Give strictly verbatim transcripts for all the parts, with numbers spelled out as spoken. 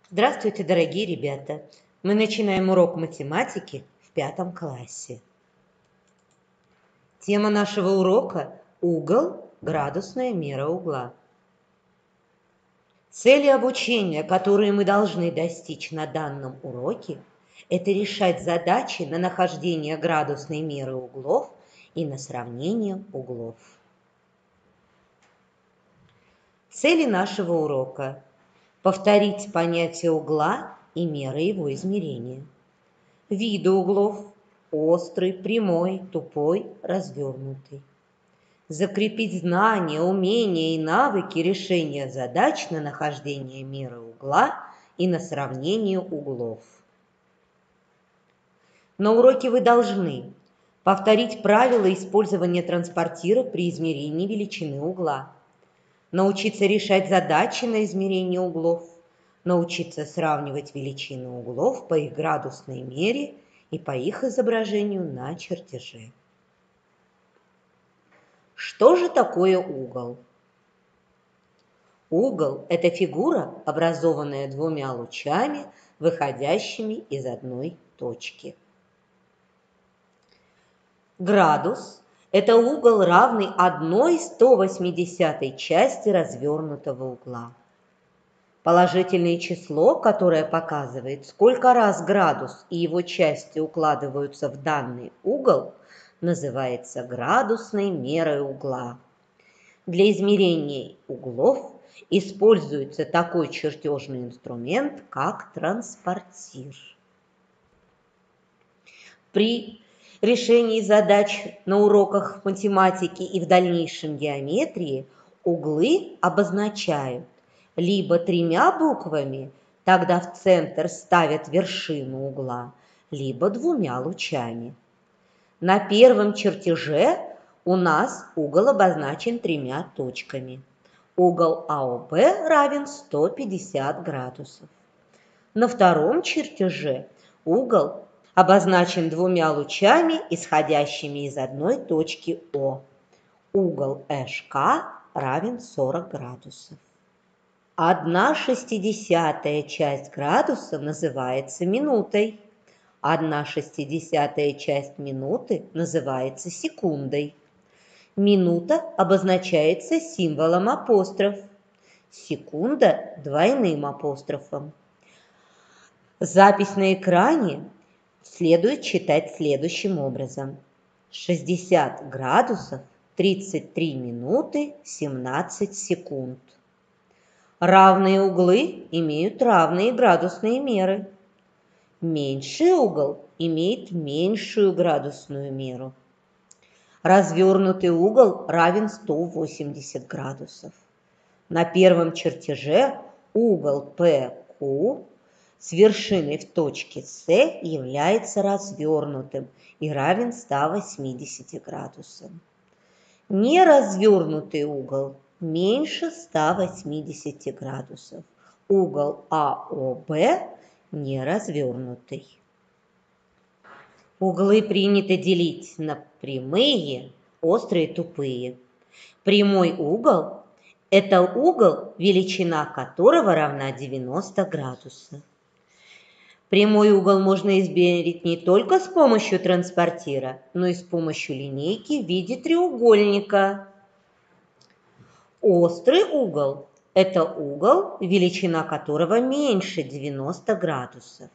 Здравствуйте, дорогие ребята! Мы начинаем урок математики в пятом классе. Тема нашего урока – угол, градусная мера угла. Цели обучения, которые мы должны достичь на данном уроке, это решать задачи на нахождение градусной меры углов и на сравнение углов. Цели нашего урока – повторить понятие угла и меры его измерения. Виды углов – острый, прямой, тупой, развернутый. Закрепить знания, умения и навыки решения задач на нахождение меры угла и на сравнение углов. На уроке вы должны повторить правила использования транспортира при измерении величины угла, научиться решать задачи на измерение углов, научиться сравнивать величины углов по их градусной мере и по их изображению на чертеже. Что же такое угол? Угол – это фигура, образованная двумя лучами, выходящими из одной точки. Градус – это угол, равный одной сто восьмидесятой части развернутого угла. Положительное число, которое показывает, сколько раз градус и его части укладываются в данный угол, называется градусной мерой угла. Для измерения углов используется такой чертежный инструмент, как транспортир. При решении задач на уроках математики и в дальнейшем геометрии углы обозначают либо тремя буквами, тогда в центр ставят вершину угла, либо двумя лучами. На первом чертеже у нас угол обозначен тремя точками. Угол А О Б равен сто пятьдесят градусов. На втором чертеже угол обозначен двумя лучами, исходящими из одной точки О. Угол Э Ш К равен сорок градусов. Одна шестидесятая часть градуса называется минутой. Одна шестидесятая часть минуты называется секундой. Минута обозначается символом апостроф. Секунда – двойным апострофом. Запись на экране следует читать следующим образом. шестьдесят градусов, тридцать три минуты, семнадцать секунд. Равные углы имеют равные градусные меры. Меньший угол имеет меньшую градусную меру. Развернутый угол равен сто восемьдесят градусов. На первом чертеже угол Пэ Ку с вершиной в точке С является развернутым и равен ста восьмидесяти градусам. Неразвернутый угол меньше ста восьмидесяти градусов. Угол А О Б неразвернутый. Углы принято делить на прямые, острые, тупые. Прямой угол – это угол, величина которого равна девяноста градусов. Прямой угол можно измерить не только с помощью транспортира, но и с помощью линейки в виде треугольника. Острый угол – это угол, величина которого меньше девяноста градусов.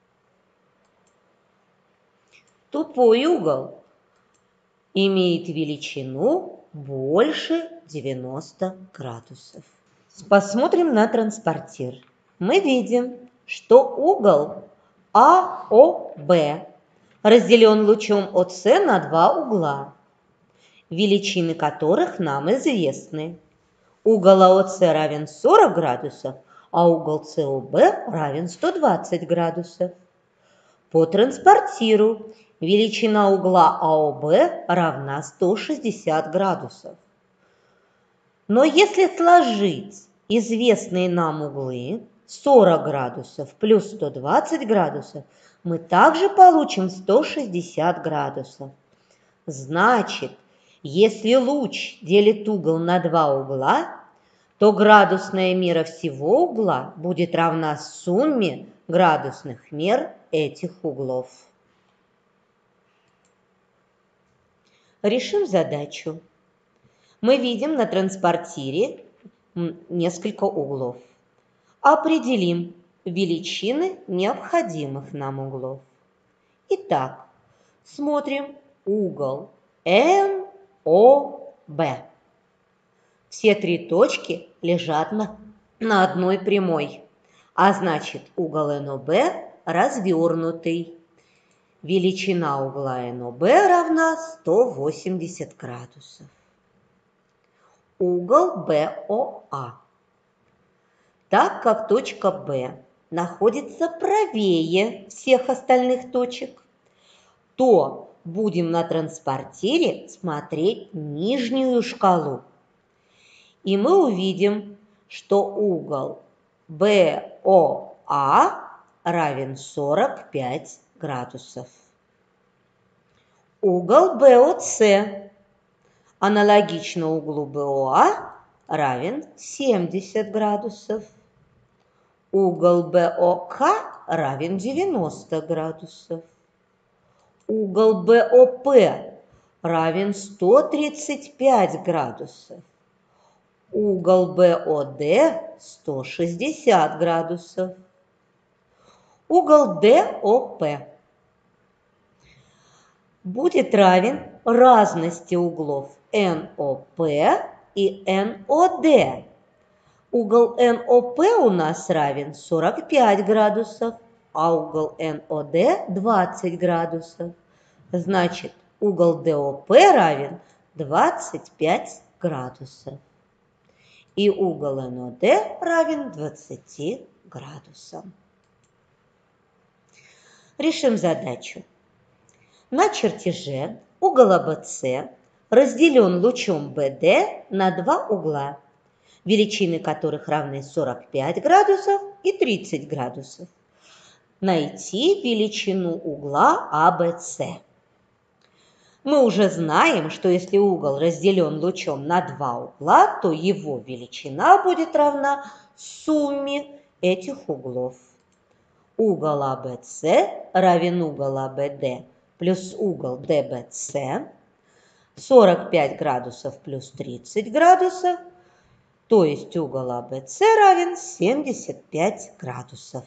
Тупой угол имеет величину больше девяноста градусов. Посмотрим на транспортир. Мы видим, что угол А О Б разделен лучом О С на два угла, величины которых нам известны. Угол А О С равен сорок градусов, а угол С О Б равен сто двадцать градусов. По транспортиру величина угла А О Б равна сто шестьдесят градусов. Но если сложить известные нам углы сорок градусов плюс сто двадцать градусов, мы также получим сто шестьдесят градусов. Значит, если луч делит угол на два угла, то градусная мера всего угла будет равна сумме градусных мер этих углов. Решим задачу. Мы видим на транспортире несколько углов. Определим величины необходимых нам углов. Итак, смотрим угол эн о бэ. Все три точки лежат на, на одной прямой, а значит угол эн о бэ развернутый. Величина угла эн о бэ равна сто восемьдесят градусов. Угол бэ о а. Так как точка Б находится правее всех остальных точек, то будем на транспортире смотреть нижнюю шкалу. И мы увидим, что угол бэ о а равен сорок пять градусов. Угол бэ о цэ аналогично углу бэ о а равен семьдесят градусов. Угол бэ о ка равен девяносто градусов. Угол бэ о пэ равен сто тридцать пять градусов. Угол бэ о дэ сто шестьдесят градусов. Угол дэ о пэ будет равен разности углов эн о пэ и эн о дэ. Угол эн о пэ у нас равен сорок пять градусов, а угол эн о дэ двадцать градусов. Значит, угол дэ о пэ равен двадцать пять градусов. И угол эн о дэ равен двадцати градусам. Решим задачу. На чертеже угол а бэ цэ разделен лучом бэ дэ на два угла, величины которых равны сорок пять градусов и тридцать градусов. Найти величину угла а бэ цэ. Мы уже знаем, что если угол разделен лучом на два угла, то его величина будет равна сумме этих углов. Угол а бэ цэ равен угол а бэ дэ плюс угол дэ бэ цэ, сорок пять градусов плюс тридцать градусов, то есть угол а бэ цэ равен семьдесят пять градусов.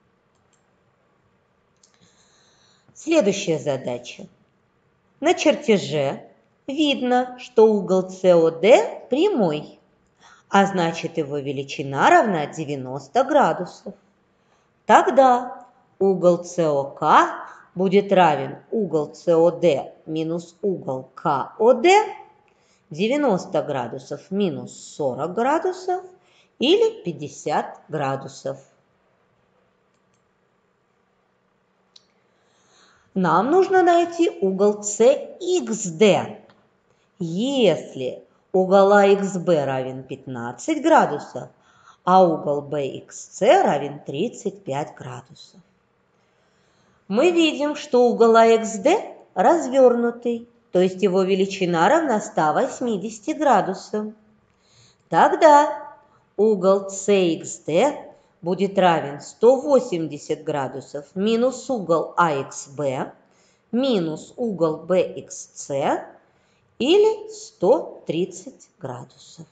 Следующая задача. На чертеже видно, что угол цэ о дэ прямой, а значит его величина равна девяноста градусов. Тогда угол цэ о ка будет равен угол цэ о дэ минус угол ка о дэ, девяносто градусов минус сорок градусов или пятьдесят градусов. Нам нужно найти угол цэ икс дэ. Если угол а икс бэ равен пятнадцать градусов, а угол бэ икс цэ равен тридцать пять градусов. Мы видим, что угол а икс дэ развернутый, то есть его величина равна ста восьмидесяти градусам. Тогда угол цэ икс дэ будет равен сто восемьдесят градусов минус угол а икс бэ минус угол бэ икс цэ или сто тридцать градусов.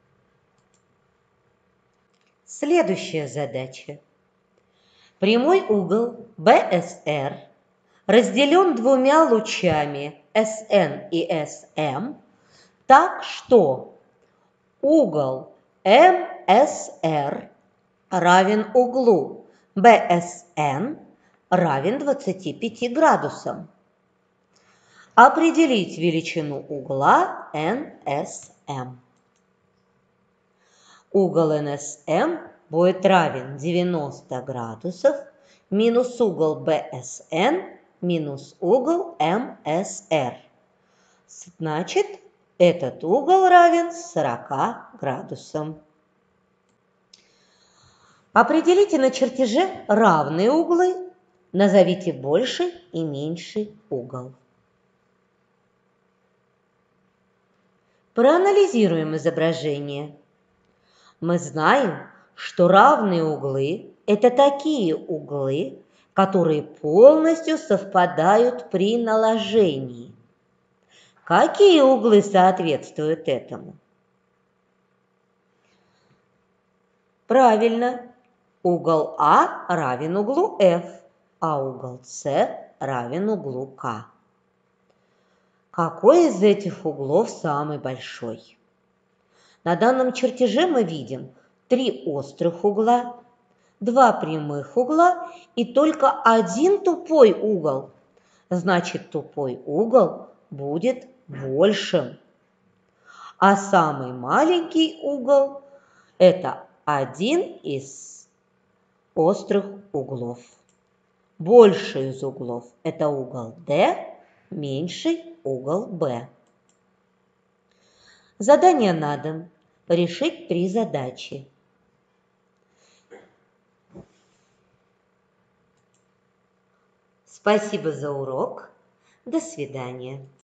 Следующая задача. Прямой угол бэ эс эр разделен двумя лучами эс эн и эс эм так, что угол эм эс эр равен углу бэ эс эн равен двадцати пяти градусам. Определить величину угла эн эс эм. Угол эн эс эм будет равен девяноста градусов минус угол бэ эс эн минус угол эм эс эр. Значит, этот угол равен сорока градусам. Определите на чертеже равные углы, назовите больший и меньший угол. Проанализируем изображение. Мы знаем, что равные углы – это такие углы, которые полностью совпадают при наложении. Какие углы соответствуют этому? Правильно, угол А равен углу F, а угол С равен углу К. Какой из этих углов самый большой? На данном чертеже мы видим три острых угла, два прямых угла и только один тупой угол. Значит, тупой угол будет большим. А самый маленький угол – это один из острых углов. Больший из углов – это угол D, меньший угол B. Задание на дом. Решить три задачи. Спасибо за урок. До свидания.